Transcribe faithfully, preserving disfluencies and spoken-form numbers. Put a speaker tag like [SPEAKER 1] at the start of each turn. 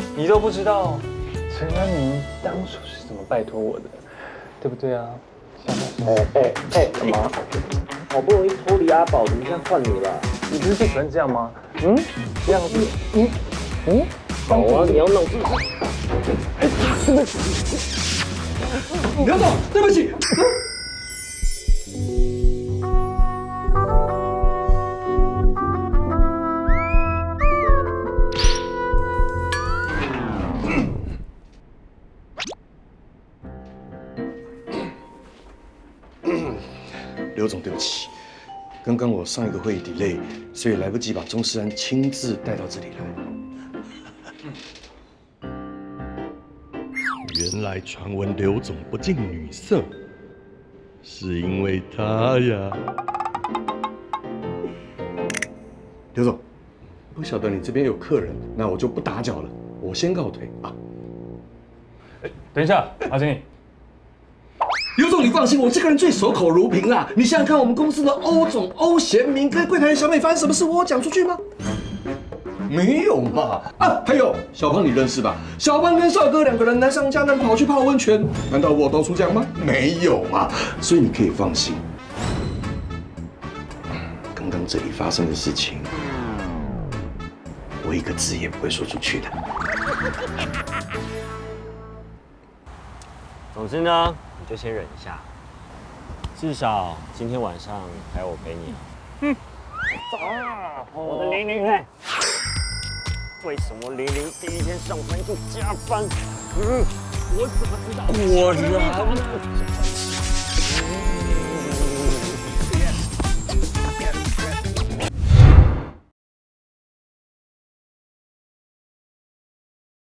[SPEAKER 1] 你都不知道陈安宁当初是怎么拜托我的，对不对啊？
[SPEAKER 2] 哎哎哎，干嘛？好不容易脱离阿宝，怎么现在换你了？
[SPEAKER 1] 你不是就喜欢这样吗？嗯，这样子，嗯嗯，
[SPEAKER 2] 好啊，你要弄自己。
[SPEAKER 1] 哎，对不起，刘总，对不起。
[SPEAKER 3] 刘总，对不起，刚刚我上一个会议 delay， 所以来不及把钟世安亲自带到这里来。
[SPEAKER 4] 原来传闻刘总不近女色，是因为他呀。
[SPEAKER 3] 刘总，不晓得你这边有客人，那我就不打搅了，我先告退啊。
[SPEAKER 1] 哎，等一下，阿金。
[SPEAKER 3] 刘总，你放心，我这个人最守口如瓶啦。你想想看，我们公司的欧总欧贤明跟柜台的小美发生什么事，我讲出去吗？没有嘛！啊，还有小胖，你认识吧？小胖跟少哥两个人来上江南跑去泡温泉，难道我都出讲吗？没有啊！所以你可以放心，刚刚这里发生的事情，我一个字也不会说出去的。
[SPEAKER 2] 总之呢，你就先忍一下，至少今天晚上还有我陪你啊。嗯。啊，我的玲玲哎，为什么玲玲第一天上班就加班？嗯，我怎么知道？果然。